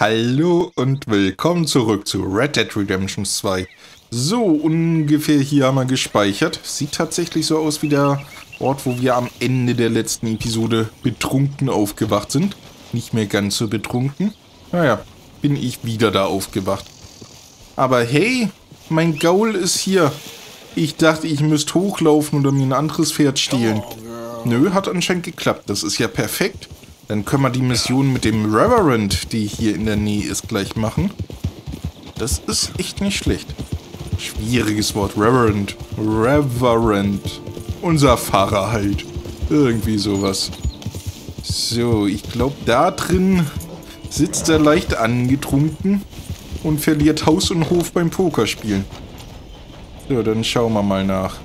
Hallo und willkommen zurück zu Red Dead Redemption 2. So, ungefähr hier haben wir gespeichert. Sieht tatsächlich so aus wie der Ort, wo wir am Ende der letzten Episode betrunken aufgewacht sind. Nicht mehr ganz so betrunken. Naja, bin ich wieder da aufgewacht. Aber hey, mein Gaul ist hier. Ich dachte, ich müsste hochlaufen oder mir ein anderes Pferd stehlen. Nö, hat anscheinend geklappt. Das ist ja perfekt. Dann können wir die Mission mit dem Reverend, die hier in der Nähe ist, gleich machen. Das ist echt nicht schlecht. Schwieriges Wort. Reverend. Reverend. Unser Pfarrer halt. Irgendwie sowas. So, ich glaube, da drin sitzt er leicht angetrunken und verliert Haus und Hof beim Pokerspielen. So, dann schauen wir mal nach.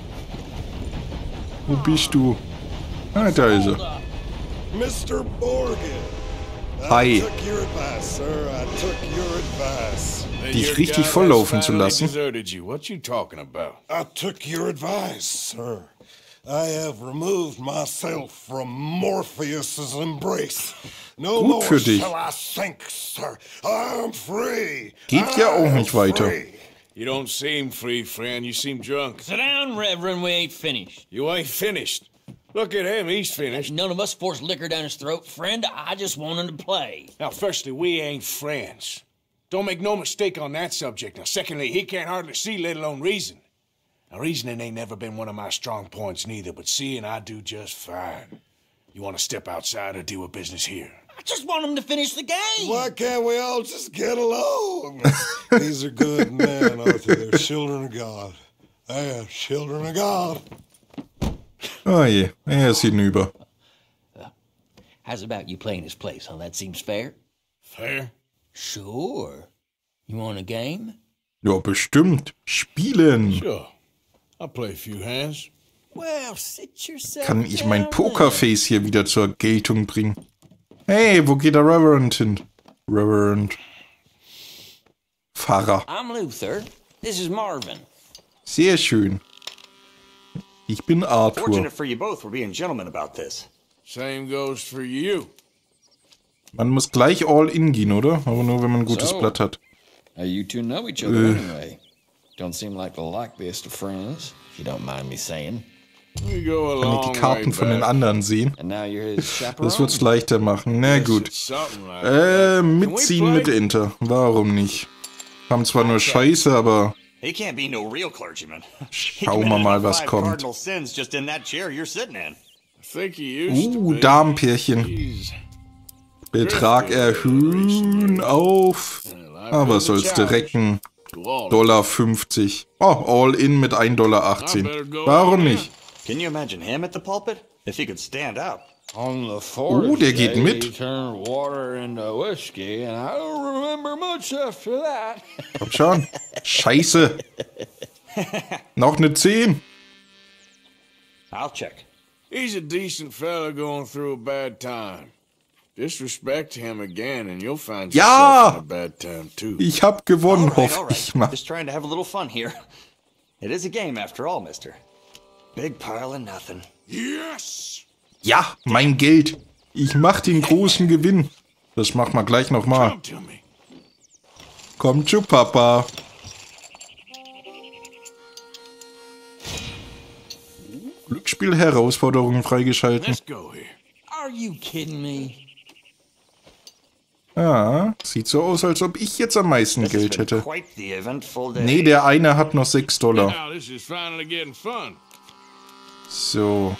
Wo bist du? Ah, da ist er. Mr. Morgan. Hi. I took your advice, sir. I took your advice. Dich richtig volllaufen zu lassen. What you talking about? I took your advice, sir. I have removed myself from Morpheus's embrace. No Gut more für dich. shall I sink, sir. I'm free. Geht ja auch nicht weiter. Free. You don't seem free, friend. You seem drunk. Sit down, Reverend. We ain't finished. You ain't finished. Look at him. He's finished. None of us forced liquor down his throat. Friend, I just want him to play. Now, firstly, we ain't friends. Don't make no mistake on that subject. Now, secondly, he can't hardly see, let alone reason. Now, reasoning ain't never been one of my strong points neither, but seeing I do just fine. You want to step outside or deal with business here? I just want him to finish the game. Why can't we all just get along? These are good men, Arthur. They're children of God. They are children of God. Oh je, er ist hinüber. How's about you playing his place, huh? That seems fair? Fair? Sure. You want a game? Ja, bestimmt. Spielen. Sure. I'll play a few hands. Well, sit yourself Kann ich mein down Pokerface hier wieder zur Geltung bringen? Hey, wo geht der Reverend hin? Reverend. Pfarrer. then. I'm Luther. This is Marvin. Sehr schön. Ich bin Arthur. Fortunate for you both, we're being gentlemen about this. Same goes for you. Man muss gleich all in gehen, oder? Aber nur, wenn man ein gutes So. Blatt hat. You two know each other anyway. Don't seem like the likeliest of friends, if you don't mind me saying. We go a Kann ich long die Karten way von den back. anderen sehen? And now you're his chaperone. Das wird's leichter machen. Na gut. It's something like that. Mitziehen mit Enter. Warum nicht? Haben zwar nur Scheiße, aber He can't be no real clergyman. He schauen wir committed mal, about was 5 kommt. cardinal sins just in that chair you're sitting in. I think he used to be. Damenpärchen. Jeez. Betrag erhöhen auf. Aber soll's direkten. To all. $1,50. Oh, all in mit $1,18. Warum nicht? Can you imagine him at the pulpit? If he could stand up. On the fourth Oh, der geht day, mit. he turned water into whiskey, and I don't remember much after that. Komm schon. Scheiße. Noch eine 10. I'll check. He's a decent fella going through a bad time. Disrespect him again and you'll find Ja! yourself in a bad time too. Ich hab gewonnen, All hoffe right. ich mal. Just trying to have a little fun here. It is a game after all, mister. Big pile of nothing. Yes! Ja, mein Geld. Ich mach den großen Gewinn. Das machen wir gleich nochmal. Come to me. Komm zu Papa. Glücksspiel-Herausforderungen freigeschalten. Let's go here. Are you kidding me? Ja, sieht so aus, als ob ich jetzt am meisten This has Geld been hätte. quite the eventful day. Nee, der eine hat noch $6. Now this is finally getting fun. So.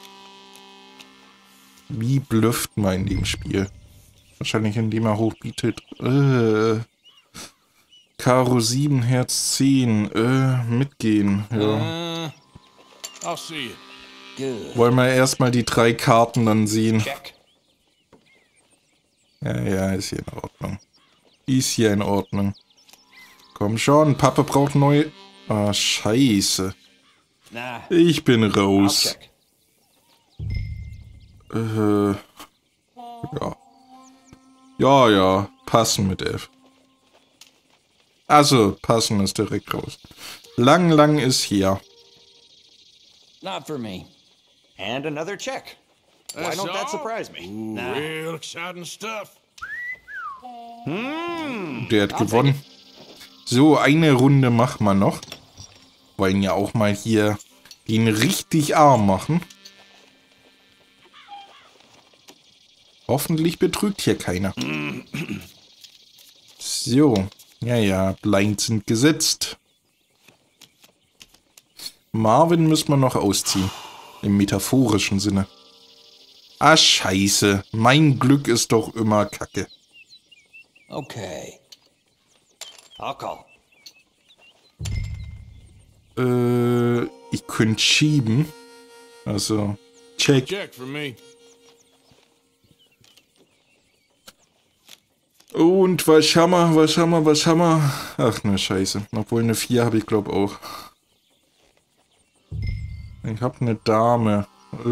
Wie blufft man in dem Spiel? Wahrscheinlich indem er hochbietet. Karo 7, Herz 10. Mitgehen. Ja. I'll see you. Good. Wollen wir erstmal die 3 Karten dann sehen. Check. Ja, ist hier in Ordnung. Ist hier in Ordnung. Komm schon, Papa braucht neue... Ah, scheiße. Nah, Ich bin I'll raus. check. Ja. Ja, passen mit F. Also, passen ist direkt raus. Lang ist her. Not for me. And another check. Why That's don't that all? surprise me? Ooh, Nah. real exciting stuff. Der hat gewonnen. So, eine Runde machen wir noch. Wollen ja auch mal hier ihn richtig arm machen. Hoffentlich betrügt hier keiner. So. Ja, Blinds sind gesetzt. Marvin müssen wir noch ausziehen. Im metaphorischen Sinne. Ah, scheiße. Mein Glück ist doch immer Kacke. Okay. I'll call. Ich könnte schieben. Also, check. Check for me. Und was haben wir? Ach ne Scheiße. Obwohl eine 4 habe ich glaube auch. Ich habe eine Dame.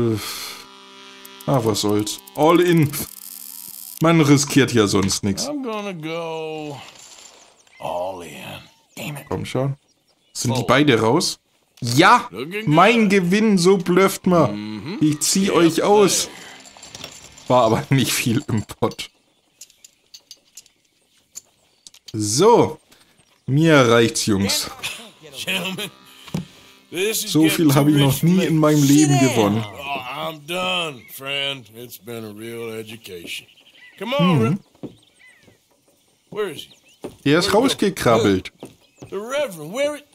Ah, was soll's. All in. Man riskiert ja sonst nichts. I'm gonna go all in. Damn it. Komm schon. Sind die beide raus? Ja! Mein Gewinn, so blöfft man. Ich zieh euch aus. War aber nicht viel im Pott. So. Mir reicht's, Jungs. Gentlemen, this is So viel habe ich noch nie in meinem Leben gewonnen. Oh, I'm done, friend. It's been a real education. Come on, Rip. Where is he? Der ist rausgekrabbelt. The Reverend, where it...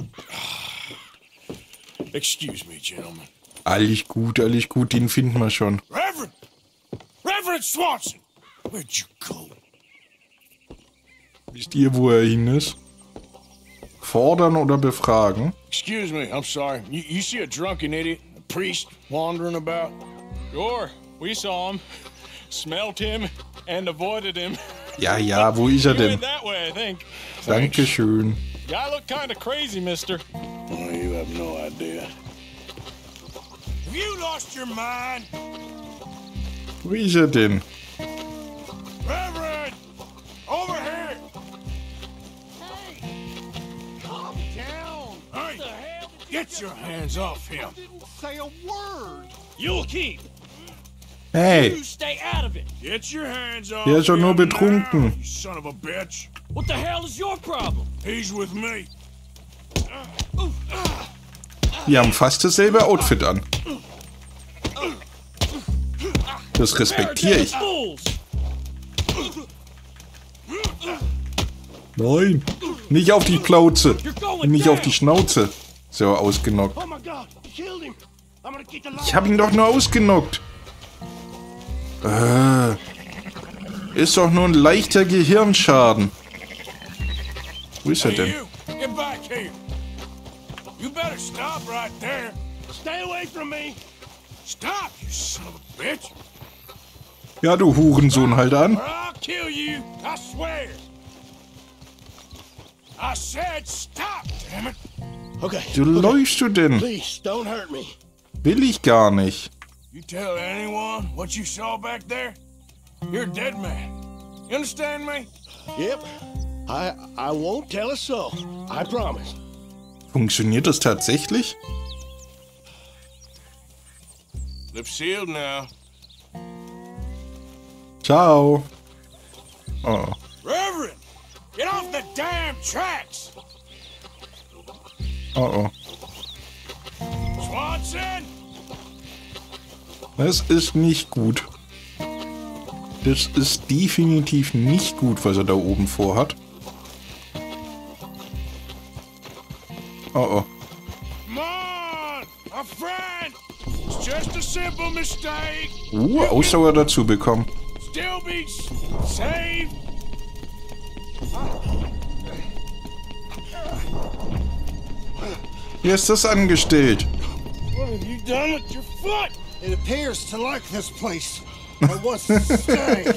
Excuse me, gentlemen. Alles gut, den finden wir schon. Reverend! Reverend Swanson! Where'd you go? Wisst ihr, wo er hin ist? Fordern oder befragen? Excuse me, I'm sorry. You see a drunken idiot, a priest, wandering about? Sure, we saw him, smelled him, and avoided him. Ja, wo ist er He denn? went that way, I think. Dankeschön. Guy looked kind of crazy, mister. Oh, you have no idea. Have you lost your mind? Wo ist er denn? Reverend! Over here! Calm down. Hey, get your hands off him. Say a word. You'll keep. Hey, You stay out of it. Get your hands off der ist doch nur him betrunken. now, you son of a bitch. What the hell is your problem? He's with me. Die haben fast dasselbe Outfit an. Das respektiere ich. Fools. Nein, nicht auf die Plauze. You're going Nicht auf die down. Schnauze. So, ausgenockt. Oh my God, you killed him. I'm gonna get the Ich habe ihn doch nur ausgenockt. Ist doch nur ein leichter Gehirnschaden. Wo ist er Hey, denn? you, get back here. You better stop right there. Stay away from me. Stop, you son of a bitch. Ja, du Hurensohn, halt an. Or I'll kill you, I swear. I said stop, damn it. Okay. Wo läufst du denn? Please, don't hurt me. Will ich gar nicht. You tell anyone what you saw back there, you're a dead man. You understand me? Yep. I won't tell a soul. I promise. Funktioniert das tatsächlich? Lips sealed now. Ciao. Oh. Reverend, get off the damn tracks. Oh. Swanson! Das ist nicht gut. Das ist definitiv nicht gut, was er da oben vorhat. Oh. Come on! A friend! It's just a simple mistake. Ausdauer dazu bekommen. Still be saved. Wie ist das angestellt? What have you done with your foot? It appears to like this place. It wants to stay.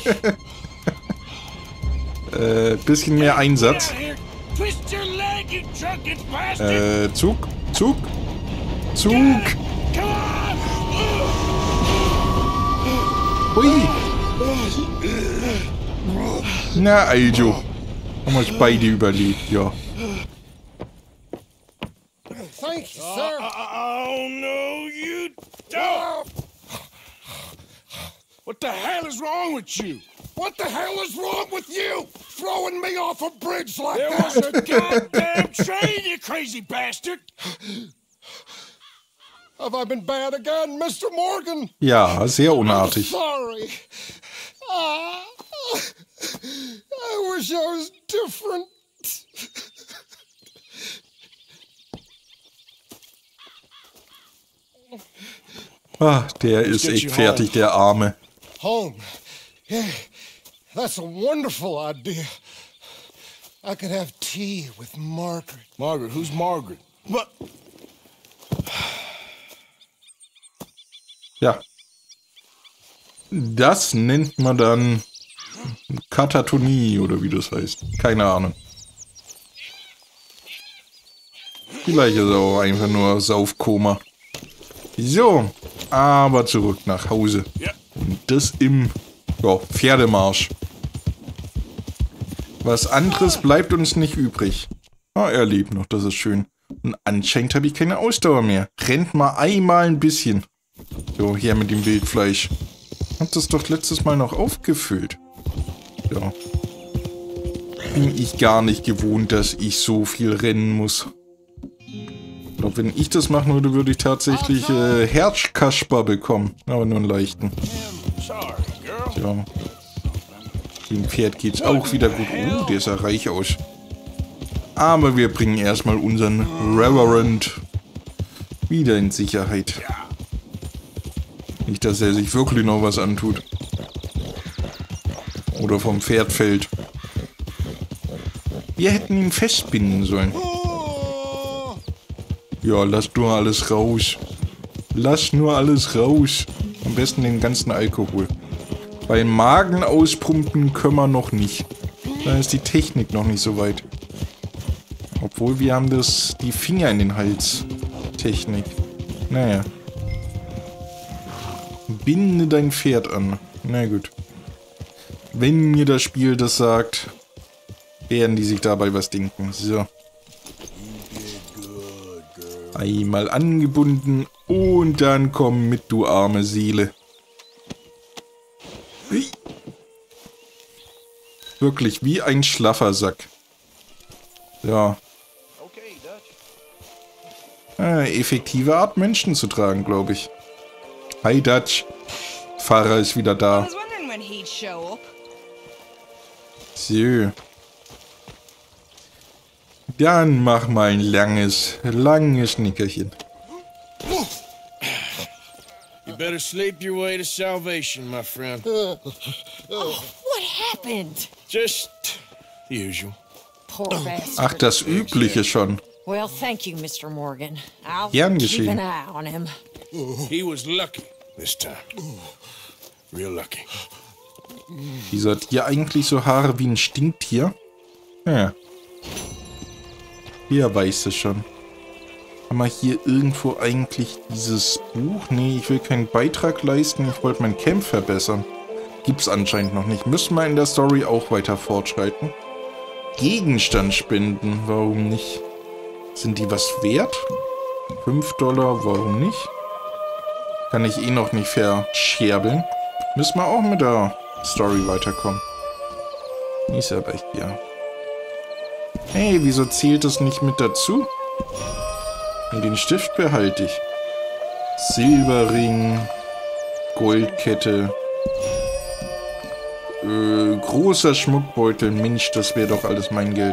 Bisschen mehr Einsatz. Out here. Twist your leg, you drunken bastard. Zug. Come on! Hui. Na also. Haben wir beide überlebt, ja. Thank you, sir. Oh no, you don't! What the hell is wrong with you? What the hell is wrong with you? Throwing me off a bridge like There that? was a goddamn train, you crazy bastard! Have I been bad again, Mr. Morgan? Ja, sehr unartig. Sorry. I wish I was different. Ah, der ist echt fertig, der Arme. Home. Yeah, that's a wonderful idea. I could have tea with Margaret. Margaret, who's Margaret? But Ja. Das nennt man dann Katatonie oder wie das heißt. Keine Ahnung. Vielleicht ist er auch einfach nur Saufkoma. So, aber zurück nach Hause. Und das im Pferdemarsch. Was anderes bleibt uns nicht übrig. Ah, er lebt noch, das ist schön. Und anscheinend habe ich keine Ausdauer mehr. Rennt mal einmal ein bisschen. So, her mit dem Wildfleisch. Hab das doch letztes Mal noch aufgefüllt. Ja. Bin ich gar nicht gewohnt, dass ich so viel rennen muss. Ich glaube, wenn ich das machen würde, würde ich tatsächlich Herzkasper bekommen. Aber nur einen leichten. Ja. Dem Pferd geht's auch wieder gut. Oh, der sah reich aus. Aber wir bringen erstmal unseren Reverend wieder in Sicherheit. Nicht, dass er sich wirklich noch was antut. Oder vom Pferd fällt. Wir hätten ihn festbinden sollen. Ja, lass nur alles raus. Lass nur alles raus. Am besten den ganzen Alkohol. Bei Magen auspumpen können wir noch nicht. Da ist die Technik noch nicht so weit. Obwohl wir haben die Finger in den Hals. Technik. Naja. Binde dein Pferd an. Na gut. Wenn mir das Spiel das sagt, werden die sich dabei was denken. So. Einmal angebunden und dann komm mit, du arme Seele. Hui. Wirklich wie ein Schlaffersack. Ja. Effektive Art, Menschen zu tragen, glaube ich. Hi Dutch. Fahrer ist wieder da. So. Dann mach mal ein langes Nickerchen. You better sleep your way to salvation, my friend. What happened? Just the usual. Poor bastard. Ach, das Übliche schon. Well, thank you, Mr. Morgan. I'll Gern keep geschehen. an eye on him. He was lucky this time. Real lucky. Wieso hat ihr eigentlich so Haare wie ein Stinktier? Ja. Hier weiß es schon. Haben wir hier irgendwo eigentlich dieses Buch? Nee, ich will keinen Beitrag leisten. Ich wollte mein Camp verbessern. Gibt's anscheinend noch nicht. Müssen wir in der Story auch weiter fortschreiten. Gegenstand spenden. Warum nicht? Sind die was wert? 5 Dollar, warum nicht? Kann ich eh noch nicht verscherbeln. Müssen wir auch mit der Story weiterkommen. Ist aber hier. Hey, wieso zählt das nicht mit dazu? Und den Stift behalte ich. Silberring. Goldkette. Großer Schmuckbeutel. Mensch, das wäre doch alles mein Geld.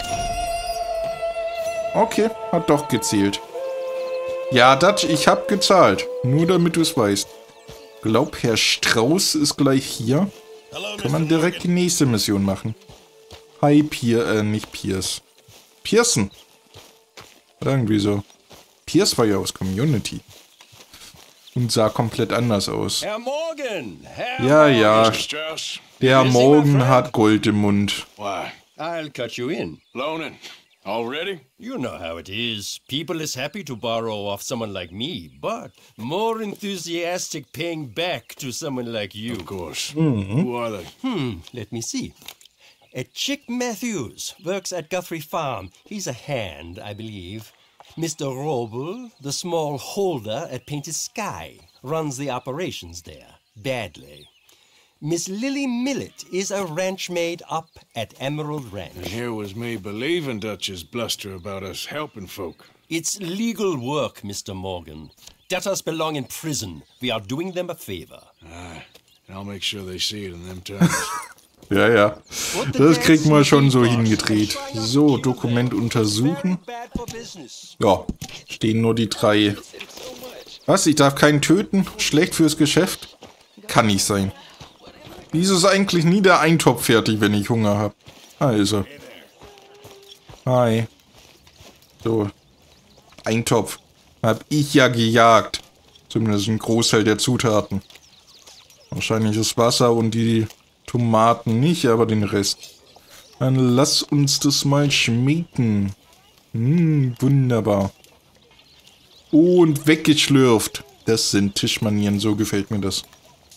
Okay, hat doch gezählt. Ja, Dutch, ich hab gezahlt. Nur damit du es weißt. Glaub, Herr Strauß ist gleich hier. Kann man direkt die nächste Mission machen. Hi, nicht Pierce. Pearson. Irgendwie so. Pierce war ja aus Community. Und sah komplett anders aus. Herr Morgan! Ja. Strauss. Der Morgen hat Gold im Mund. Why? I'll cut you in. Loaning. Already? You know how it is. People is happy to borrow off someone like me, but more enthusiastic paying back to someone like you. Of course. Who are they? Let me see. Chick Matthews works at Guthrie Farm. He's a hand, I believe. Mr. Roble, the small holder at Painted Sky, runs the operations there. Badly. Miss Lily Millet is a ranch maid up at Emerald Ranch. And here was me believing Dutch's bluster about us helping folk. It's legal work, Mr. Morgan. Debtors belong in prison. We are doing them a favor. Aye, and I'll make sure they see it in them terms. Ja, ja. Das kriegen wir schon so hingedreht. So, Dokument untersuchen. Ja, stehen nur die 3. Was? Ich darf keinen töten? Schlecht fürs Geschäft? Kann nicht sein. Wieso ist eigentlich nie der Eintopf fertig, wenn ich Hunger habe? Also. Hi. So. Eintopf. Hab ich ja gejagt. Zumindest ein Großteil der Zutaten. Wahrscheinlich das Wasser und die Tomaten nicht, aber den Rest. Dann lass uns das mal schmecken. Wunderbar. Und weggeschlürft. Das sind Tischmanieren, so gefällt mir das.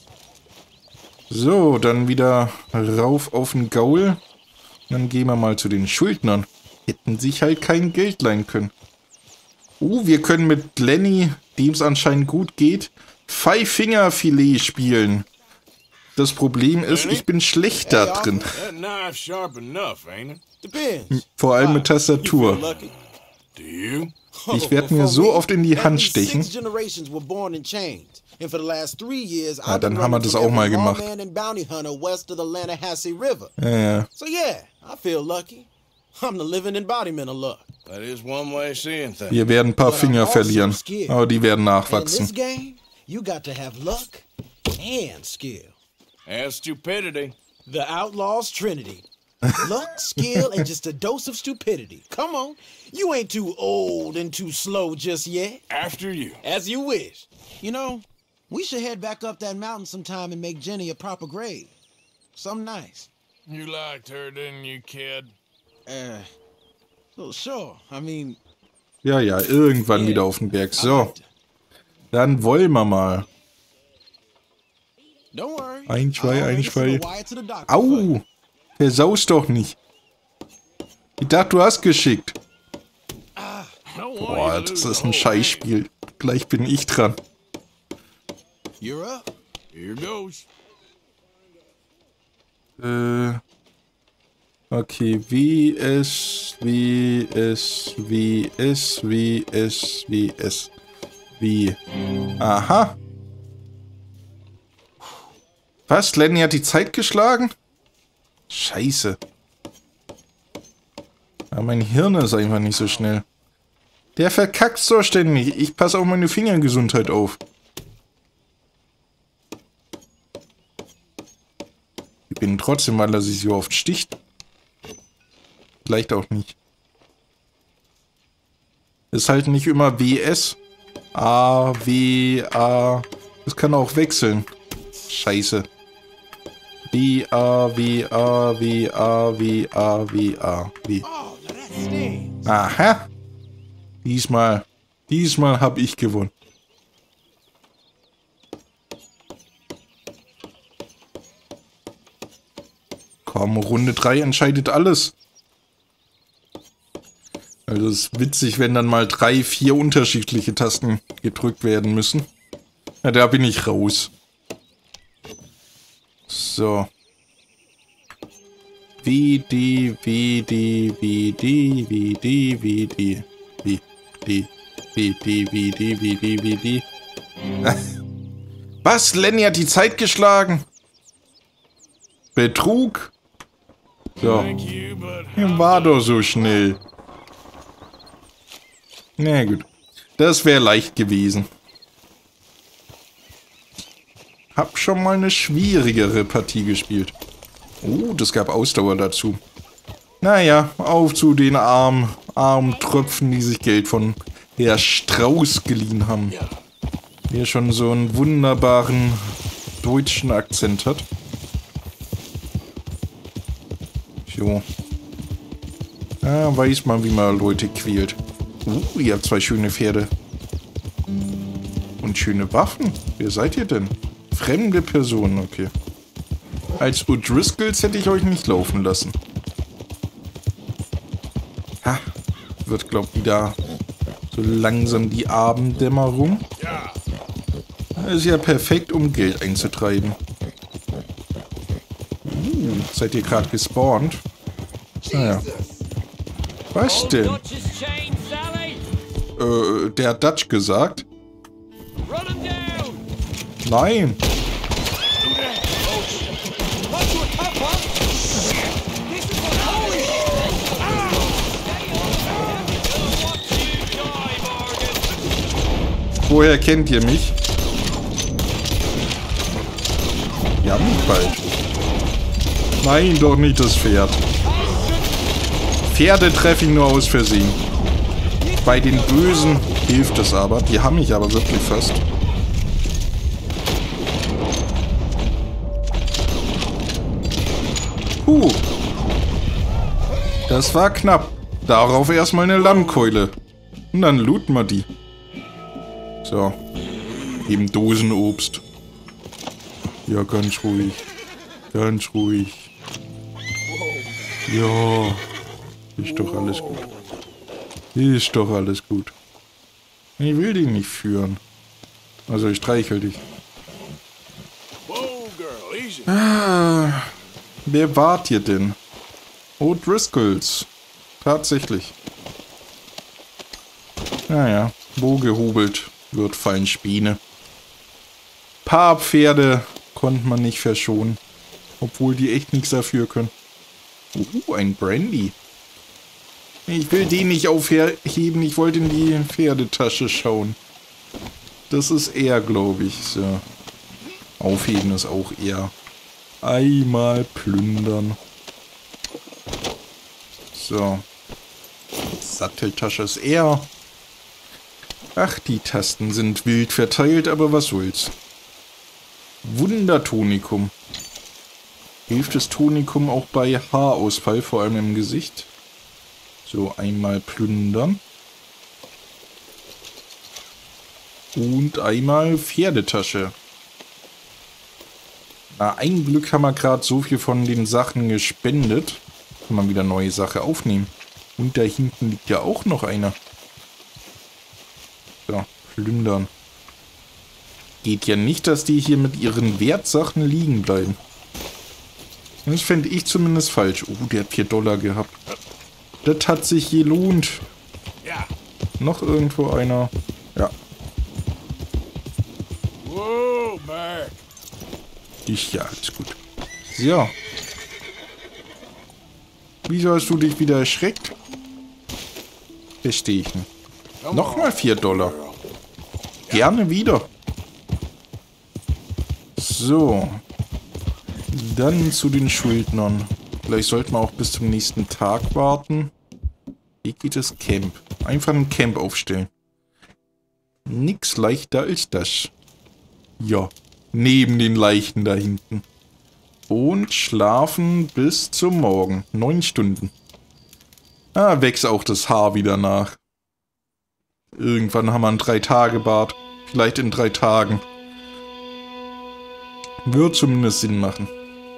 So, dann wieder rauf auf den Gaul. Dann gehen wir mal zu den Schuldnern. Hätten sich halt kein Geld leihen können. Wir können mit Lenny, dem es anscheinend gut geht, Five-Finger-Filet spielen. Das Problem ist, ich bin schlecht da drin. Vor allem mit Tastatur. Ich werde mir so oft in die Hand stechen. Ah, dann haben wir das auch mal gemacht. Ja. Wir werden ein paar Finger verlieren, aber die werden nachwachsen. And stupidity. The Outlaws Trinity. Luck, skill, and just a dose of stupidity. Come on. You ain't too old and too slow just yet. After you. As you wish. You know, we should head back up that mountain sometime and make Jenny a proper grave. Something nice. You liked her, didn't you, kid? So sure. I mean... Ja, irgendwann wieder auf den Berg. So. Dann wollen wir mal. Ein Schwein. Au! Versaust doch nicht. Ich dachte, du hast geschickt. Boah, das ist ein Scheißspiel. Gleich bin ich dran. You're up. Here goes. Okay, wie. Aha. Was? Lenny hat die Zeit geschlagen? Scheiße. Aber mein Hirn ist einfach nicht so schnell. Der verkackt so ständig. Ich passe auf meine Fingergesundheit auf. Ich bin trotzdem, weil er sich so oft sticht. Vielleicht auch nicht. Ist halt nicht immer WS. A, W, A. Das kann auch wechseln. Scheiße. W, A, W, A, W, A, W, A, W, A, W. Aha. Diesmal habe ich gewonnen. Komm, Runde 3 entscheidet alles. Also es ist witzig, wenn dann mal 3, 4 unterschiedliche Tasten gedrückt werden müssen. Ja, da bin ich raus. So. Wie die. Was? Lenny hat die Zeit geschlagen? Betrug? So. War doch so schnell. Na gut. Das wäre leicht gewesen. Hab schon mal eine schwierigere Partie gespielt. Oh, das gab Ausdauer dazu. Naja, auf zu den armen Tröpfen, die sich Geld von Herr Strauß geliehen haben. Der schon so einen wunderbaren deutschen Akzent hat. So. Ja, weiß man, wie man Leute quält. Ihr habt 2 schöne Pferde. Und schöne Waffen. Wer seid ihr denn? Fremde Personen, okay. Als O'Driscolls hätte ich euch nicht laufen lassen. Ha, wird, glaub ich, wieder so langsam die Abenddämmerung. Das ist ja perfekt, um Geld einzutreiben. Seid ihr gerade gespawnt? Naja. Was denn? Der hat Dutch gesagt. Nein. Woher kennt ihr mich? Ja, mich bald. Nein, doch nicht das Pferd. Pferde treffe ich nur aus Versehen. Bei den Bösen hilft es aber. Die haben mich aber wirklich fast. Das war knapp. Darauf erstmal eine Lammkeule. Und dann looten wir die. So. Eben Dosenobst. Ja, ganz ruhig. Ganz ruhig. Ja. Ist doch alles gut. Ist doch alles gut. Ich will dich nicht führen. Also ich streichel dich. Ah, wer wart ihr denn? O'Driscolls. Tatsächlich. Naja, wo gehobelt wird, fallen Späne. Paar Pferde konnte man nicht verschonen. Obwohl die echt nichts dafür können. Ein Brandy. Ich will den nicht aufheben, ich wollte in die Pferdetasche schauen. Das ist eher, glaube ich. So. Aufheben ist auch eher. Einmal plündern. So. Satteltasche ist eher. Ach, die Tasten sind wild verteilt, aber was soll's. Wundertonikum. Hilft das Tonikum auch bei Haarausfall, vor allem im Gesicht? So, einmal plündern. Und einmal Pferdetasche. Na, ein Glück haben wir gerade so viel von den Sachen gespendet. Kann man wieder neue Sache aufnehmen. Und da hinten liegt ja auch noch einer. So, plündern. Geht ja nicht, dass die hier mit ihren Wertsachen liegen bleiben. Das fände ich zumindest falsch. Oh, der hat $4 gehabt. Das hat sich gelohnt. Ja. Noch irgendwo einer. Ja. Whoa, Mac. Ja, alles gut. So. Wieso hast du dich wieder erschreckt? Verstehe ich nicht. Nochmal $4. Gerne wieder. So. Dann zu den Schuldnern. Vielleicht sollten wir auch bis zum nächsten Tag warten. Hier geht das Camp. Einfach ein Camp aufstellen. Nix leichter als das. Ja. Neben den Leichen da hinten. Und schlafen bis zum Morgen. 9 Stunden. Ah, wächst auch das Haar wieder nach. Irgendwann haben wir einen 3-Tage-Bart. Vielleicht in 3 Tagen. Wird zumindest Sinn machen.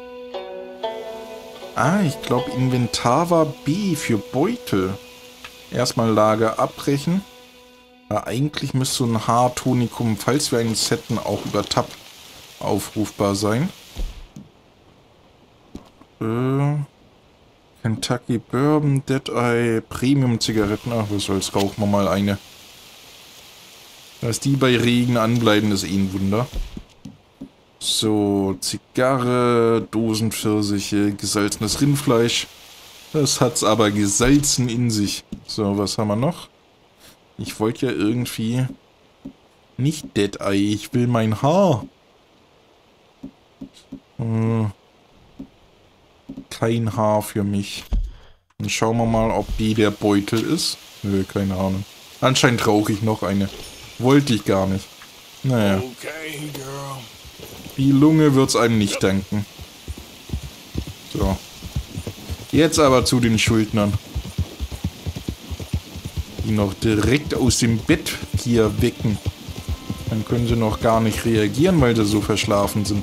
Ah, ich glaube Inventar war B für Beutel. Erstmal Lager abbrechen. Ja, eigentlich müsste so ein Haartonikum, falls wir einen setten, auch über Tab aufrufbar sein. Kentucky Bourbon, Deadeye, Premium-Zigaretten. Ach, was soll's, rauchen wir mal eine. Dass die bei Regen anbleiben, ist eh ein Wunder. So, Zigarre, Dosenpfirsiche, gesalzenes Rindfleisch. Das hat's aber gesalzen in sich. So, was haben wir noch? Ich wollte ja irgendwie nicht Deadeye, ich will mein Haar. Kein Haar für mich. Dann schauen wir mal, ob die der Beutel ist. Nö, keine Ahnung. Anscheinend rauche ich noch eine. Wollte ich gar nicht. Naja. Okay, girl. Die Lunge wird's einem nicht danken. So. Jetzt aber zu den Schuldnern. Die noch direkt aus dem Bett hier wecken. Dann können sie noch gar nicht reagieren, weil sie so verschlafen sind.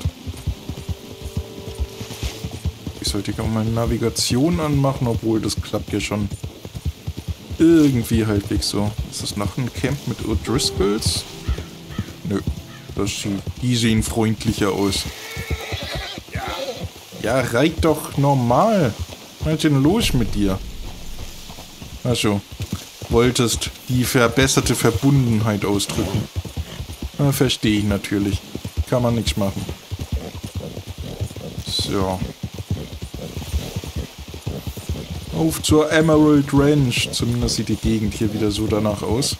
Ich sollte auch mal Navigation anmachen, obwohl das klappt ja schon irgendwie halbwegs so. Ist das noch ein Camp mit O'Driscolls? Nö. Die sehen freundlicher aus. Ja, reit doch normal. Was ist denn los mit dir? Achso. Wolltest die verbesserte Verbundenheit ausdrücken. Na, verstehe ich natürlich. Kann man nichts machen. So. Auf zur Emerald Ranch. Zumindest sieht die Gegend hier wieder so danach aus.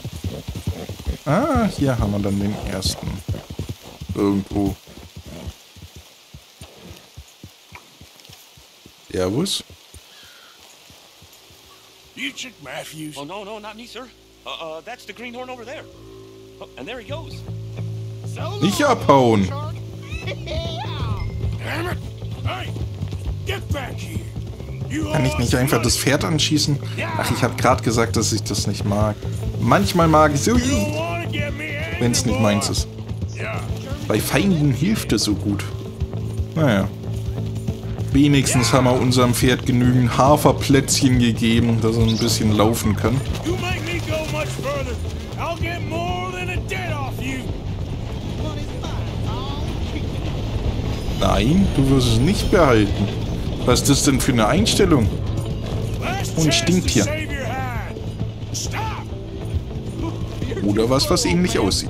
Ah, hier haben wir dann den ersten. Irgendwo. Servus. You Chick Matthews? Oh, no, not me, sir. That's the greenhorn over there. Oh, and there he goes. Nicht abhauen. Damn it! Hey, get back here! Kann ich nicht einfach das Pferd anschießen? Ach, ich habe gerade gesagt, dass ich das nicht mag. Manchmal mag ich es, wenn es nicht meins ist. Bei Feinden hilft es so gut. Naja. Wenigstens haben wir unserem Pferd genügend Haferplätzchen gegeben, dass er ein bisschen laufen kann. Nein, du wirst es nicht behalten. Was ist das denn für eine Einstellung? Und stinkt hier. Oder was ähnlich aussieht.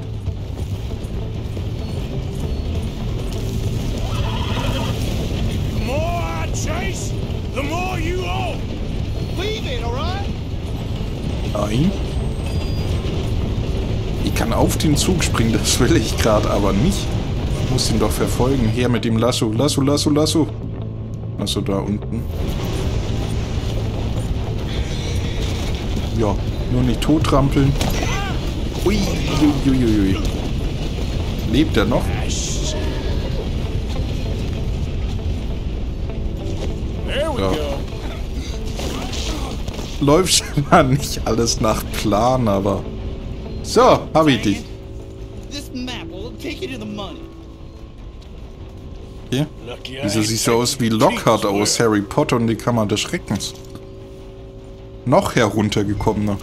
Nein. Ich kann auf den Zug springen, das will ich gerade aber nicht. Ich muss ihn doch verfolgen. Her mit dem Lasso. Lasso. Lasso da unten. Ja, nur nicht tottrampeln. Ui. Lebt er noch? Ja. Läuft schon nicht alles nach Plan, aber... So, hab ich dich. Hier? Wieso siehst du aus wie Lockhart aus Harry Potter und die Kammer des Schreckens? Noch heruntergekommener.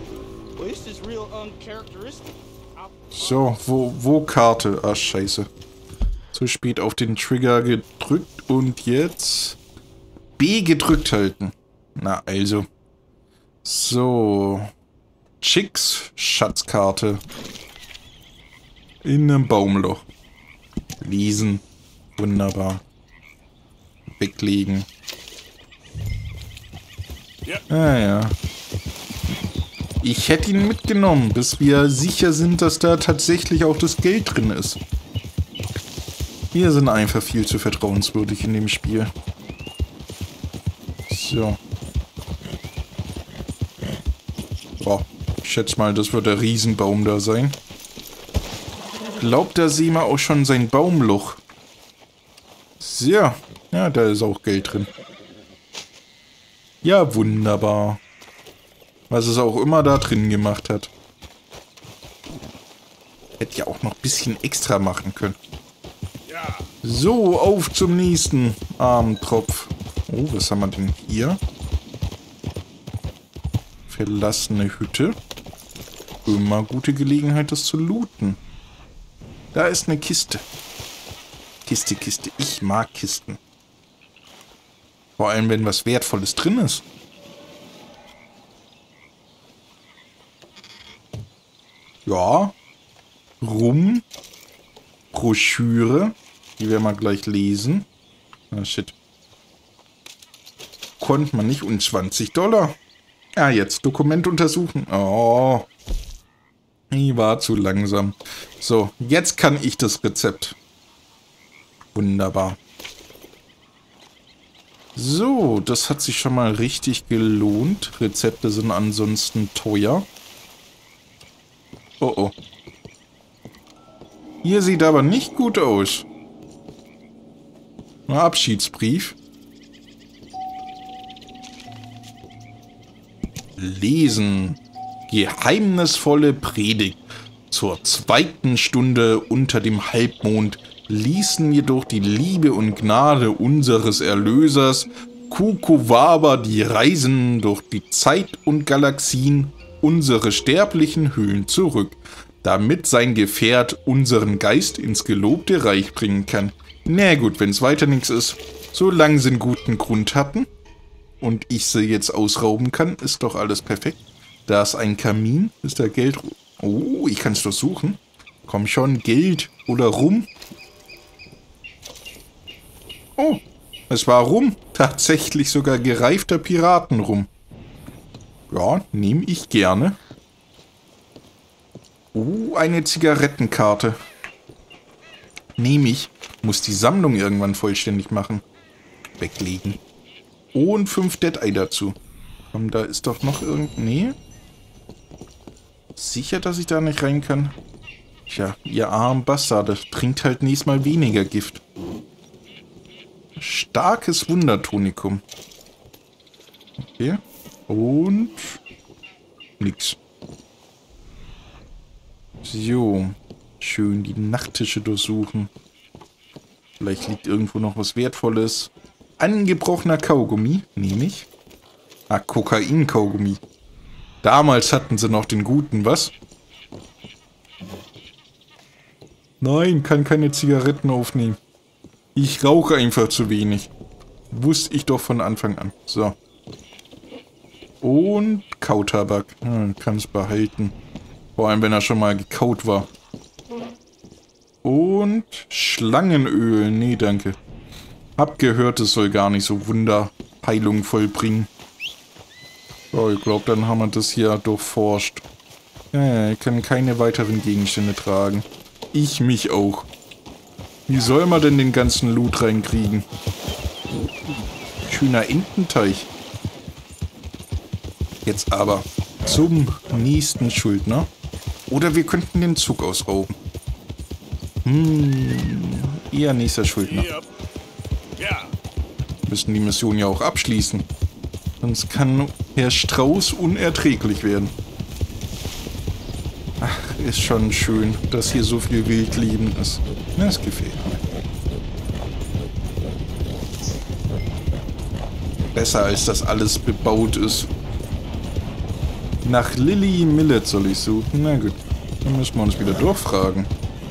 So, wo Karte? Ah, scheiße. Zu spät auf den Trigger gedrückt und jetzt... B gedrückt halten. Na, also... So. Chicks Schatzkarte. In einem Baumloch. Lesen. Wunderbar. Weglegen. Ah ja. Ich hätte ihn mitgenommen, bis wir sicher sind, dass da tatsächlich auch das Geld drin ist. Wir sind einfach viel zu vertrauenswürdig in dem Spiel. So. Boah, ich schätze mal, das wird der Riesenbaum da sein. Glaubt, da sehen wir auch schon sein Baumloch. So, ja, da ist auch Geld drin. Ja, wunderbar. Was es auch immer da drin gemacht hat. Hätte ja auch noch ein bisschen extra machen können. So, auf zum nächsten Armtropf. Oh, was haben wir denn hier? Verlassene Hütte. Immer gute Gelegenheit, das zu looten. Da ist eine Kiste. Kiste. Ich mag Kisten. Vor allem, wenn was Wertvolles drin ist. Ja. Rum. Broschüre. Die werden wir gleich lesen. Ah, shit. Konnte man nicht. Und $20. Ja, jetzt Dokument untersuchen. Oh. Ich war zu langsam. So, jetzt kann ich das Rezept. Wunderbar. So, das hat sich schon mal richtig gelohnt. Rezepte sind ansonsten teuer. Oh. Hier sieht aber nicht gut aus. Ein Abschiedsbrief. Lesen. Geheimnisvolle Predigt. Zur 2. Stunde unter dem Halbmond ließen jedoch die Liebe und Gnade unseres Erlösers Kukowaba die Reisen durch die Zeit und Galaxien unsere sterblichen Höhlen zurück, damit sein Gefährt unseren Geist ins gelobte Reich bringen kann. Na gut, wenn es weiter nichts ist, Solange sie einen guten Grund hatten und ich sie jetzt ausrauben kann, ist doch alles perfekt. Da ist ein Kamin. Ist da Geld? Oh, ich kann es doch suchen. Komm schon, Geld oder Rum. Oh, es war Rum. Tatsächlich sogar gereifter Piratenrum. Ja, nehme ich gerne. Oh, eine Zigarettenkarte. Nehme ich. Muss die Sammlung irgendwann vollständig machen. Weglegen. Und 5 Dead-Eye dazu. Komm, da ist doch noch irgend... Nee. Sicher, dass ich da nicht rein kann? Tja, ihr armen Bastarde. Trinkt halt nächstes Mal weniger Gift. Starkes Wundertonikum. Okay. Und... nix. So. Schön die Nachttische durchsuchen. Vielleicht liegt irgendwo noch was Wertvolles. Angebrochener Kaugummi. Nehme ich. Ah, Kokain-Kaugummi. Damals hatten sie noch den guten, was? Nein, kann keine Zigaretten aufnehmen. Ich rauche einfach zu wenig. Wusste ich doch von Anfang an. So. Und Kautabak. Kann es behalten. Vor allem, wenn er schon mal gekaut war. Und Schlangenöl. Nee, danke. Hab gehört, es soll gar nicht so Wunderheilung vollbringen. So, ich glaube, dann haben wir das hier durchforscht. Ich kann keine weiteren Gegenstände tragen. Ich mich auch. Wie soll man denn den ganzen Loot reinkriegen? Schöner Ententeich. Jetzt aber zum nächsten Schuldner. Oder wir könnten den Zug ausrauben. Eher nächster Schuldner. Müssen die Mission ja auch abschließen. Sonst kann Herr Strauß unerträglich werden. Ach, ist schon schön, dass hier so viel Wildleben ist. Das gefällt mir. Besser als das alles bebaut ist. Nach Lily Millet soll ich suchen. Na gut, dann müssen wir uns wieder durchfragen.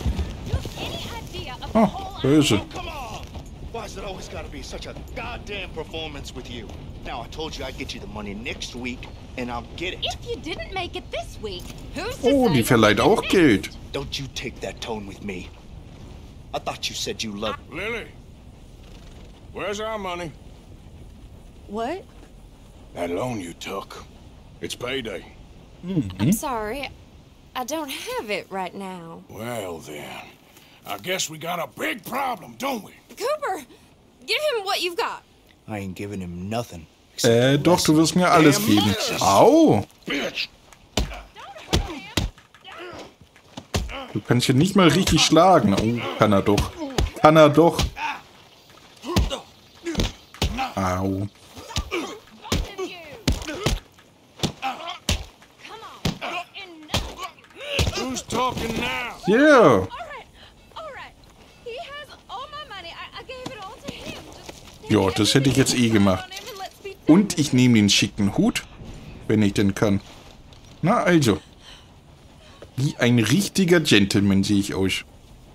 Oh, böse. Why is it always gotta be such a goddamn performance with you? Now I told you I'd get you the money next week, and I'll get it. If you didn't make it this week, who's to Oh, say die verleiht auch Geld. Don't you take that tone with me. I thought you said you loved Lily, where's our money? What? That loan you took. It's payday. I'm sorry. I don't have it right now. Well then, I guess we got a big problem, don't we? Cooper, give him what you've got. I ain't giving him nothing. Doch, du wirst mir alles geben. Au! Du kannst hier nicht mal richtig schlagen. Oh, kann er doch. Kann er doch. Au. Who's talking now? Yeah. Ja, das hätte ich jetzt eh gemacht. Und ich nehme den schicken Hut, wenn ich denn kann. Na also. Wie ein richtiger Gentleman sehe ich aus.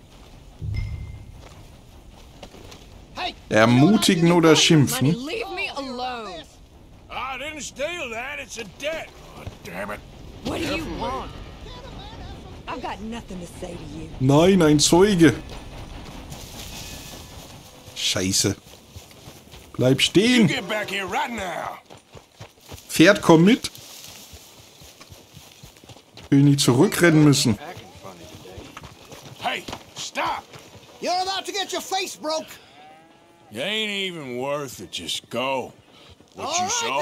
Ermutigen oder schimpfen? Leave me alone. I didn't steal that. It's a debt. Oh, damn it. What do you want? I've got nothing to say to you. Nein, ein Zeuge. Scheiße. Bleib stehen. Get back here right now. Pferd, komm mit. Ich will nicht zurückrennen müssen. Hey, stop. You're about to get your face broke. You ain't even worth it. Just go. What you saw?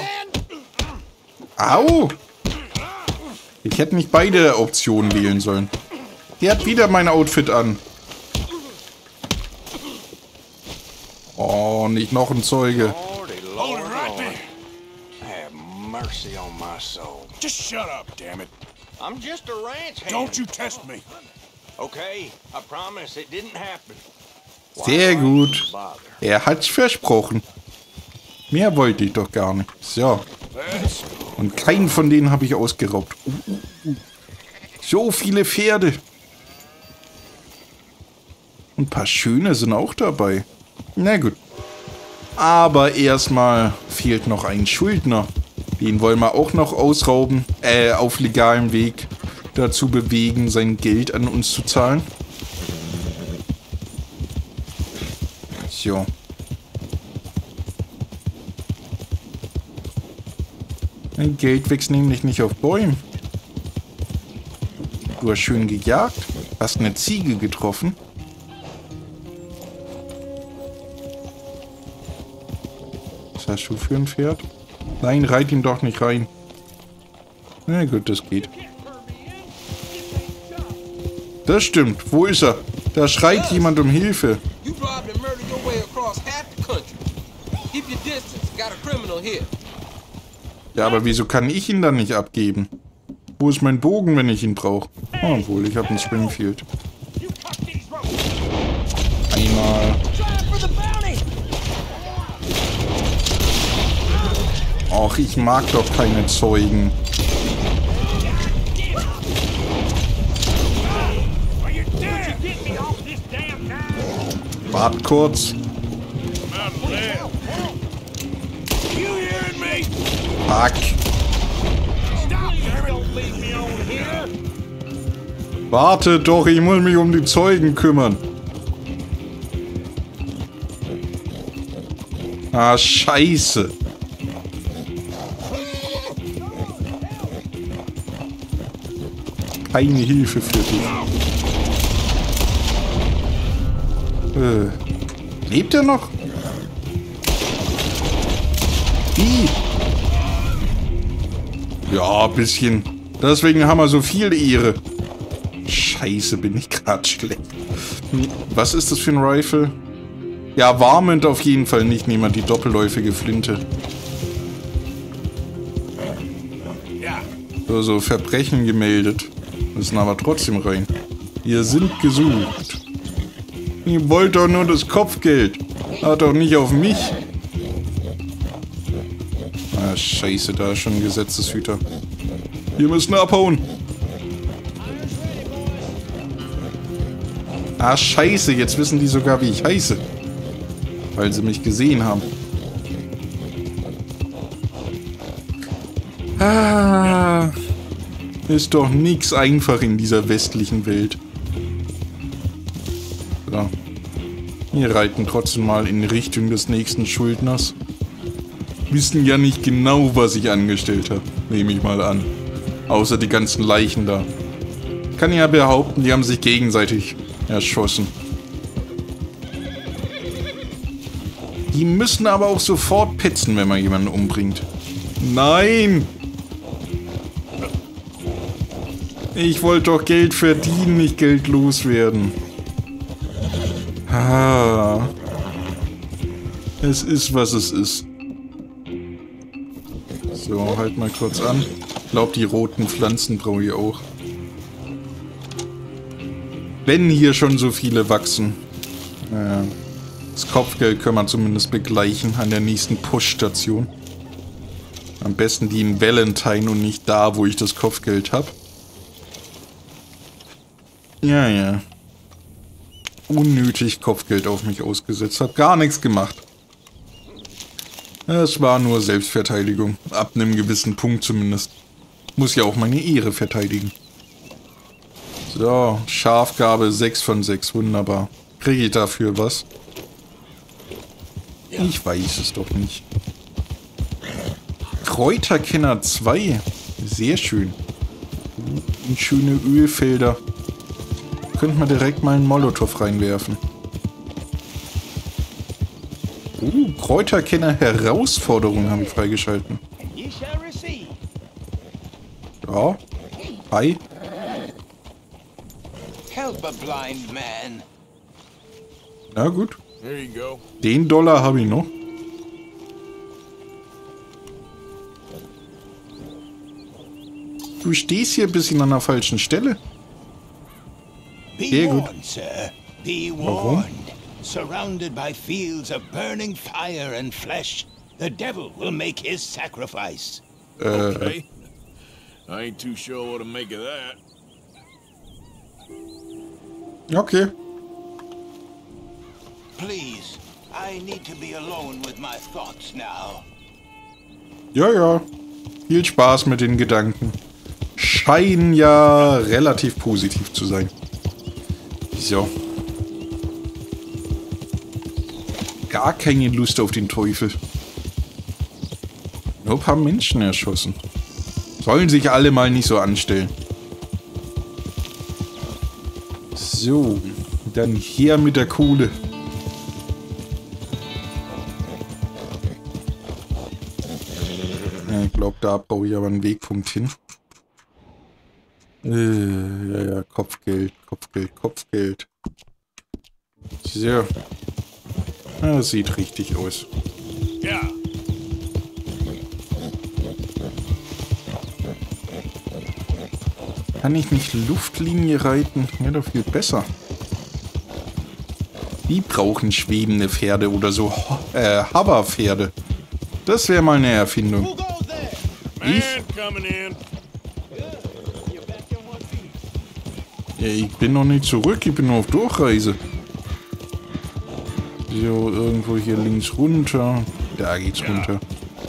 Au! Ich hätte nicht beide Optionen wählen sollen. Der hat wieder mein Outfit an. Oh, nicht noch ein Zeuge. Hold it right there. Have mercy on my soul. Just shut up, damn it. I'm just a ranch hand. Don't you test me. Okay, I promise it didn't happen. Sehr gut. Er hat's versprochen. Mehr wollte ich doch gar nicht. So. Und keinen von denen habe ich ausgeraubt. So viele Pferde. Und ein paar schöne sind auch dabei. Na gut. Aber erstmal fehlt noch ein Schuldner. Den wollen wir auch noch ausrauben, auf legalem Weg dazu bewegen, sein Geld an uns zu zahlen. So. Mein Geld wächst nämlich nicht auf Bäumen. Du hast schön gejagt. Hast eine Ziege getroffen. Was hast du für ein Pferd? Nein, reit ihn doch nicht rein. Na gut, das geht. Das stimmt. Wo ist er? Da schreit jemand um Hilfe. Ja, aber wieso kann ich ihn dann nicht abgeben? Wo ist mein Bogen, wenn ich ihn brauche? Oh, obwohl, ich habe einen Springfield. Einmal. Och, ich mag doch keine Zeugen. Wart kurz. Fuck. Warte doch, ich muss mich um die Zeugen kümmern. Ah, scheiße. Keine Hilfe für dich. Lebt er noch? Wie? Ja, ein bisschen. Deswegen haben wir so viel Ehre. Scheiße, bin ich gerade schlecht. Was ist das für ein Rifle? Ja, Varmint auf jeden Fall nicht. Nehmen wir die doppelläufige Flinte. So, Verbrechen gemeldet. Müssen aber trotzdem rein. Wir sind gesucht. Ihr wollt doch nur das Kopfgeld. Hat doch nicht auf mich. Ah, scheiße, da ist schon ein Gesetzeshüter. Wir müssen abhauen. Ah, scheiße, jetzt wissen die sogar, wie ich heiße. Weil sie mich gesehen haben. Ah, ist doch nix einfach in dieser westlichen Welt. So. Wir reiten trotzdem mal in Richtung des nächsten Schuldners. Wissen ja nicht genau, was ich angestellt habe. Nehme ich mal an. Außer die ganzen Leichen da. Kann ja behaupten, die haben sich gegenseitig erschossen. Die müssen aber auch sofort petzen, wenn man jemanden umbringt. Nein! Ich wollte doch Geld verdienen, nicht Geld loswerden. Ah. Es ist, was es ist. So, halt mal kurz an. Ich glaube, die roten Pflanzen brauche ich auch. Wenn hier schon so viele wachsen. Das Kopfgeld können wir zumindest begleichen an der nächsten Push-Station. Am besten die in Valentine und nicht da, wo ich das Kopfgeld habe. Ja, ja. Unnötig Kopfgeld auf mich ausgesetzt. Hab gar nichts gemacht. Es war nur Selbstverteidigung. Ab einem gewissen Punkt zumindest. Muss ja auch meine Ehre verteidigen. So, Schafgabe 6 von 6. Wunderbar. Kriege ich dafür was? Ich weiß es doch nicht. Kräuterkenner 2. Sehr schön. Und schöne Ölfelder. Könnte man direkt mal einen Molotow reinwerfen. Kräuterkenner Herausforderung haben wir freigeschalten. Ja. Hi. Na gut. Den Dollar habe ich noch. Du stehst hier ein bisschen an der falschen Stelle. Sehr gut. Warum? Surrounded by fields of burning fire and flesh, the devil will make his sacrifice. Okay. I ain't too sure what to make of that. Okay. Please, I need to be alone with my thoughts now. Ja, ja. Viel Spaß mit den Gedanken. Scheinen ja relativ positiv zu sein. So. Gar keine Lust auf den Teufel. Nur ein paar Menschen erschossen. Sollen sich alle mal nicht so anstellen. So. Dann her mit der Kohle. Ja, ich glaube, da brauche ich aber einen Wegpunkt hin. Ja, Kopfgeld, Kopfgeld, Kopfgeld. So. Ja, sieht richtig aus. Ja. Kann ich nicht Luftlinie reiten? Wäre doch viel besser. Die brauchen schwebende Pferde oder so. Hoverpferde. Das wäre mal eine Erfindung. Ich? Ja, ich bin noch nicht zurück, ich bin nur auf Durchreise. So, irgendwo hier links runter. Da geht's runter.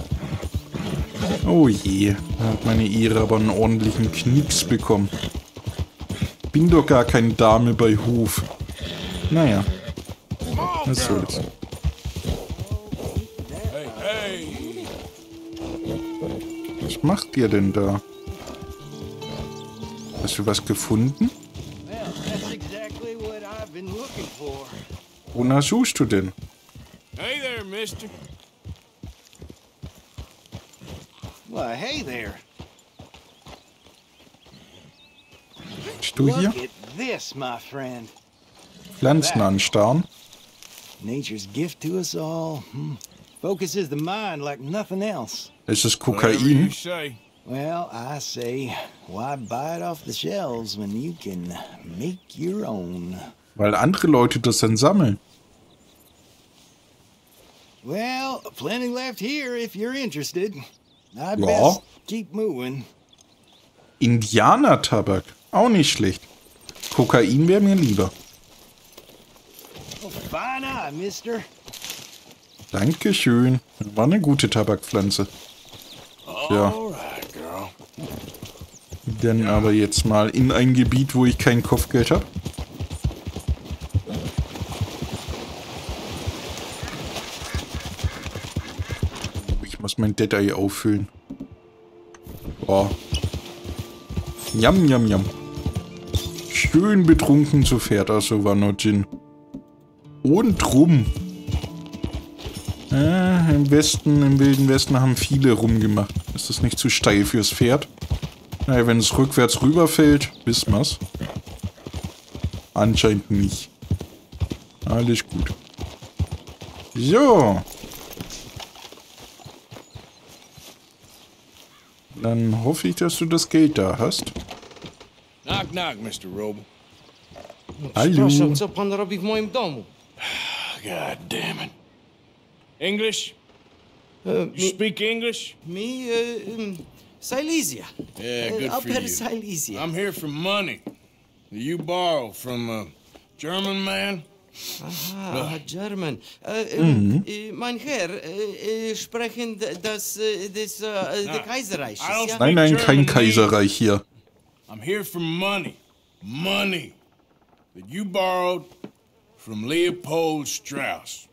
Oh je, da hat meine Ehre aber einen ordentlichen Knicks bekommen. Bin doch gar keine Dame bei Hof. Naja. Was soll's. Was macht ihr denn da? Hast du was gefunden? Wonach suchst du denn? Hey there, mister. Well, hey there. Bist du hier? Look at this, my friend. Pflanzen anstarren? Nature's gift to us all. Focuses the mind like nothing else. Ist es Kokain? Well, I say, why buy it off the shelves when you can make your own? Weil andere Leute das dann sammeln. Well, plenty left here if you're interested. I'd Ja. best keep moving. Indianertabak. Auch nicht schlecht. Kokain wäre mir lieber. Oh, fine eye, mister. Dankeschön. War eine gute Tabakpflanze. Ja. Dann aber jetzt mal in ein Gebiet, wo ich kein Kopfgeld habe. Ich muss mein Dead Eye auffüllen. Boah. Jam, jam, jam. Schön betrunken zu Pferd, also war nur Gin. Und Rum. Im Westen, im Wilden Westen haben viele rumgemacht. Ist das nicht zu steil fürs Pferd? Naja, wenn es rückwärts rüberfällt, wissen wir's. Anscheinend nicht. Alles gut. So. Dann hoffe ich, dass du das Geld da hast. Knock, knock, Mr. Roble. Hallo. Co pan robi w moim domu? God damn it. English? You speak English? Me, Silesia. Yeah, good for Upper you. Silesia. I'm here for money. You borrow from a German man? Aha, German. Mein Herr, sprechen das Kaiserreich. Nein, nein, kein Kaiserreich hier. I'm here for money. Money that you borrowed from Leopold Strauss.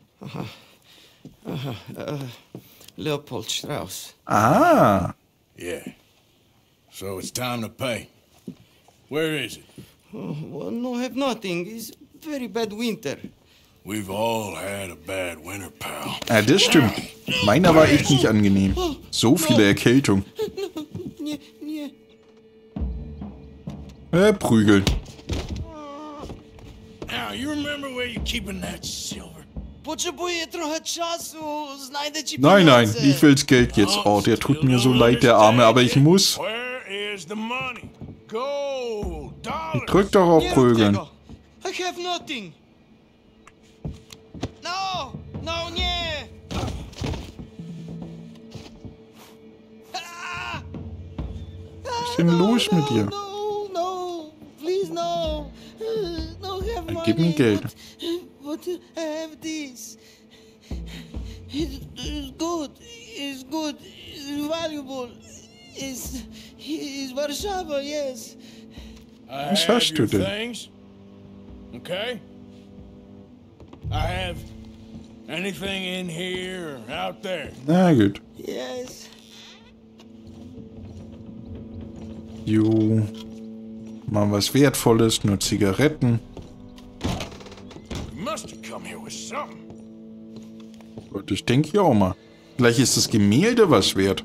Leopold Strauss. Ah. Yeah. So it's time to pay. Where is it? Well, no, have nothing. It's very bad winter. We've all had a bad winter, pal. Ja, das stimmt. Meiner war echt nicht angenehm. So viele Erkältung. Prügeln. Now, you remember where you're keeping that silver? Potrzebuję trochę czasu. Znajdę ci Nein, nein, pieniądze. ich will's Geld jetzt. Oh, der tut mir so leid, der Arme, aber ich muss. Where is the money? Gold, dollars. Drück doch auf Prügeln. I have nothing. No, no, nie. Was ist denn los mit dir? No, please no. No, have money. Gib mir Geld. But have this. valuable is Warszawa, yes. Was hast du denn? Things, okay? I have anything in here or out there. Na gut. Yes. Jo. Mal was Wertvolles, nur Zigaretten. You must have come here with something. Gut, ich denke ja auch mal. Vielleicht ist das Gemälde was wert.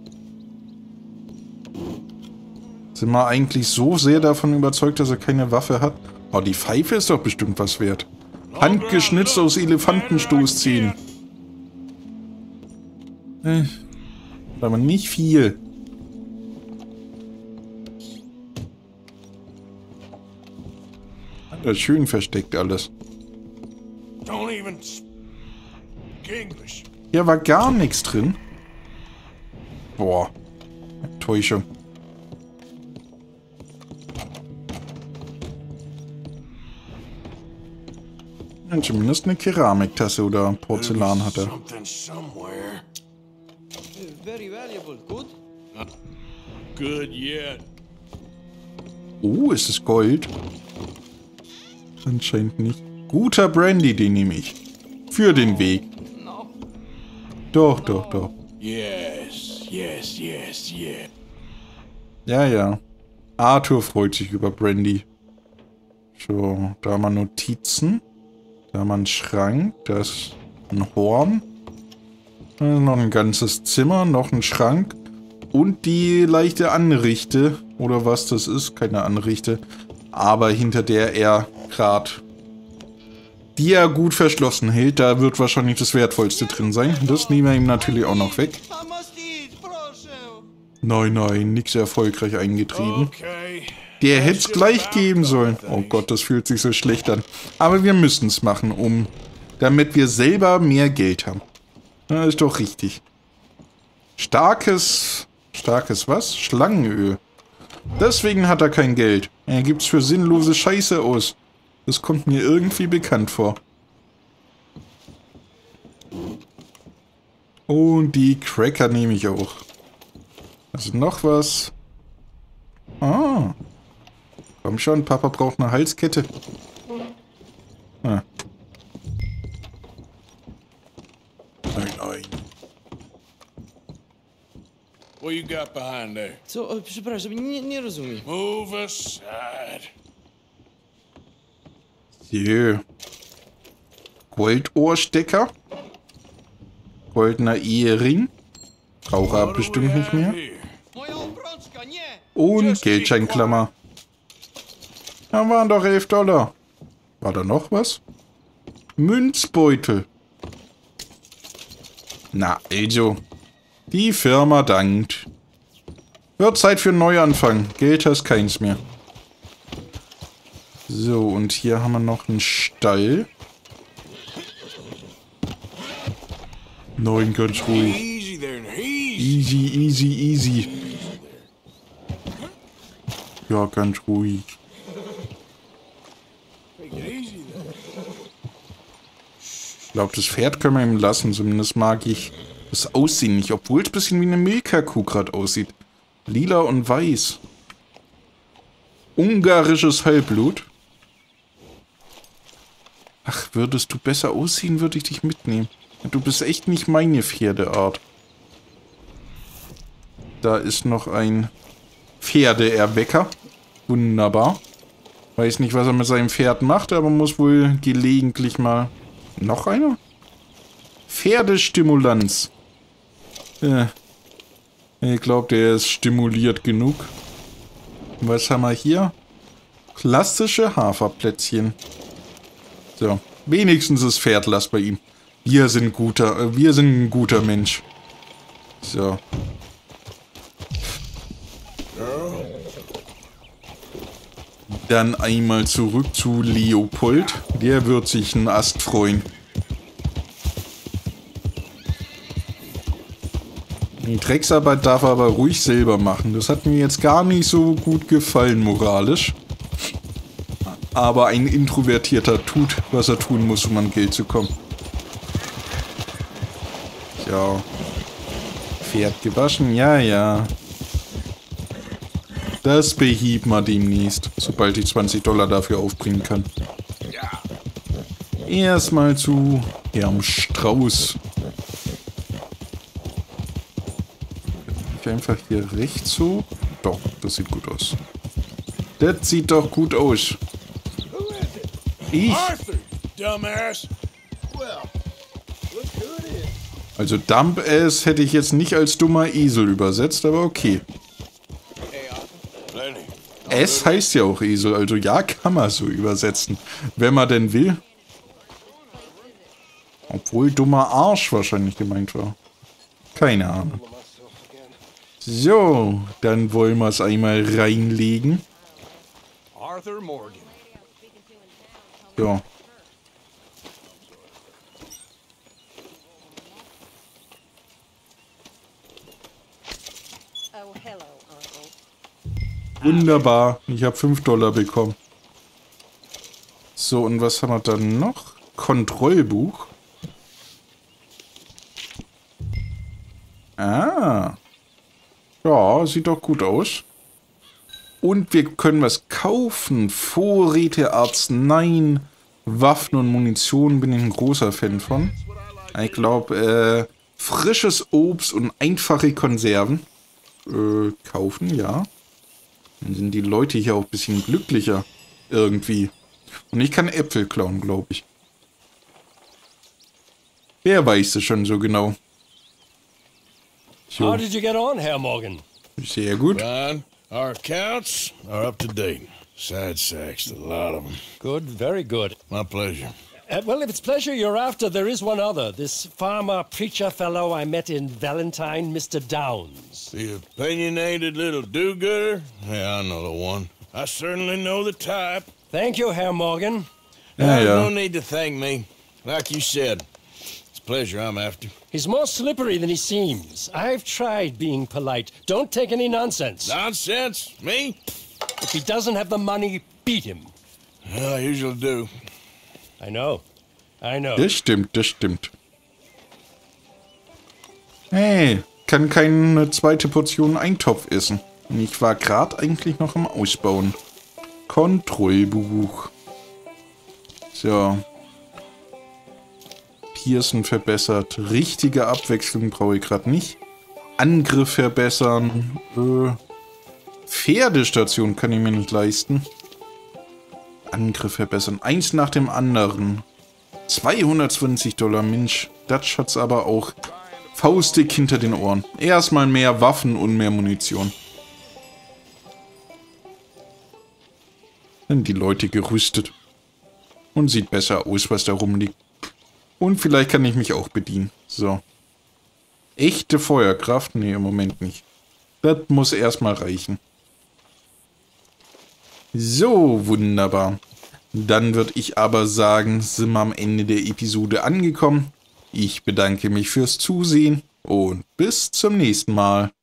Sind wir eigentlich so sehr davon überzeugt, dass er keine Waffe hat? Oh, die Pfeife ist doch bestimmt was wert. Handgeschnitzt aus Elefantenstoßzähnen. Aber nicht viel. Das ist schön versteckt alles. Don't even speak English. Hier war gar nichts drin. Boah. Enttäuschung. Ja, zumindest eine Keramiktasse oder Porzellan hat er. Something somewhere. Very valuable. Good? Good yet. Oh, ist es Gold? Anscheinend nicht. Guter Brandy, den nehme ich. Für den Weg. Doch, doch, doch. Yes, yes, yes, yes. Ja, ja. Arthur freut sich über Brandy. So, da haben wir Notizen. Da haben wir einen Schrank. Da ist ein Horn. Da ist noch ein ganzes Zimmer. Noch ein Schrank. Und die leichte Anrichte. Oder was das ist. Keine Anrichte. Aber hinter der er gerade... die er gut verschlossen hält. Da wird wahrscheinlich das Wertvollste drin sein. Das nehmen wir ihm natürlich auch noch weg. Nein, nein, nix erfolgreich eingetrieben. Der hätte es gleich geben sollen. Oh Gott, das fühlt sich so schlecht an. Aber wir müssen es machen, damit wir selber mehr Geld haben. Das ist doch richtig. Starkes was? Schlangenöl. Deswegen hat er kein Geld. Er gibt's für sinnlose Scheiße aus. Das kommt mir irgendwie bekannt vor. Und die Cracker nehme ich auch. Also noch was. Ah. Komm schon, Papa braucht eine Halskette. Ah. Nein, nein. What you got behind there? Co, przepraszam, nie rozumiem. Move aside. So. Goldohrstecker. Goldener Ehering. Braucht er bestimmt nicht mehr. Und Geldscheinklammer. Da waren doch 11 $. War da noch was? Münzbeutel. Na, also. Die Firma dankt. Wird Zeit für einen Neuanfang. Geld hast keins mehr. So, und hier haben wir noch einen Stall. Nein, ganz ruhig. Easy, easy, easy. Ja, ganz ruhig. Ich glaube, das Pferd können wir ihm lassen. Zumindest mag ich das Aussehen nicht. Obwohl es ein bisschen wie eine Milka-Kuh gerade aussieht. Lila und weiß. Ungarisches Halbblut. Ach, würdest du besser aussehen, würde ich dich mitnehmen. Du bist echt nicht meine Pferdeart. Da ist noch ein Pferdeerwecker. Wunderbar. Weiß nicht, was er mit seinem Pferd macht, aber muss wohl gelegentlich mal... Noch einer? Pferdestimulanz. Ich glaube, der ist stimuliert genug. Was haben wir hier? Klassische Haferplätzchen. So, wenigstens das Pferd lasst bei ihm. Wir sind ein guter Mensch. So. Dann einmal zurück zu Leopold. Der wird sich einen Ast freuen. Die Drecksarbeit darf er aber ruhig selber machen. Das hat mir jetzt gar nicht so gut gefallen moralisch. Aber ein Introvertierter tut, was er tun muss, um an Geld zu kommen. Ja. Pferd gewaschen, ja, ja. Das behieb man demnächst, sobald ich $20 dafür aufbringen kann. Erstmal zu Herrn Strauß. Ich einfach hier rechts so. Doch, das sieht gut aus. Das sieht doch gut aus. Ich? Also Dumbass hätte ich jetzt nicht als dummer Esel übersetzt, aber okay. Es heißt ja auch Esel, also ja, kann man so übersetzen, wenn man denn will. Obwohl dummer Arsch wahrscheinlich gemeint war. Keine Ahnung. So, dann wollen wir es einmal reinlegen. Arthur Morgan. Ja. Oh, hello, Uncle. Wunderbar, ich habe $5 bekommen. So, und was haben wir dann noch? Kontrollbuch. Ah. Ja, sieht doch gut aus. Und wir können was kaufen. Vorräte, Arzneien, Waffen und Munition. Bin ich ein großer Fan von. Ich glaube, frisches Obst und einfache Konserven. Kaufen, ja. Dann sind die Leute hier auch ein bisschen glücklicher. Irgendwie. Und ich kann Äpfel klauen, glaube ich. Wer weiß es schon so genau. How did you get on, Herr Morgan? Sehr gut. Fine. Our accounts are up to date. Sad sacks, a lot of them. Good, very good. My pleasure. Well, if it's pleasure you're after, there is one other. This farmer preacher fellow I met in Valentine, Mr. Downs. The opinionated little do-gooder? Yeah, I know the one. I certainly know the type. Thank you, Herr Morgan. Ja, ja. No need to thank me. Like you said, it's pleasure I'm after. He's more slippery than he seems. I've tried being polite. Don't take any nonsense. Nonsense? Me? If he doesn't have the money, beat him. Well, I usually do. I know. I know. Das stimmt, das stimmt. Hey, kann keine zweite Portion Eintopf essen. Und ich war gerade eigentlich noch am Ausbauen. Kontrollbuch. So. Pearson verbessert. Richtige Abwechslung brauche ich gerade nicht. Angriff verbessern. Pferdestation kann ich mir nicht leisten. Angriff verbessern. Eins nach dem anderen. $220, Mensch. Das hat's aber auch faustdick hinter den Ohren. Erstmal mehr Waffen und mehr Munition. Sind die Leute gerüstet. Und sieht besser aus, was da rumliegt. Und vielleicht kann ich mich auch bedienen. So. Echte Feuerkraft? Nee, im Moment nicht. Das muss erstmal reichen. So, wunderbar. Dann würde ich aber sagen, sind wir am Ende der Episode angekommen. Ich bedanke mich fürs Zusehen und bis zum nächsten Mal.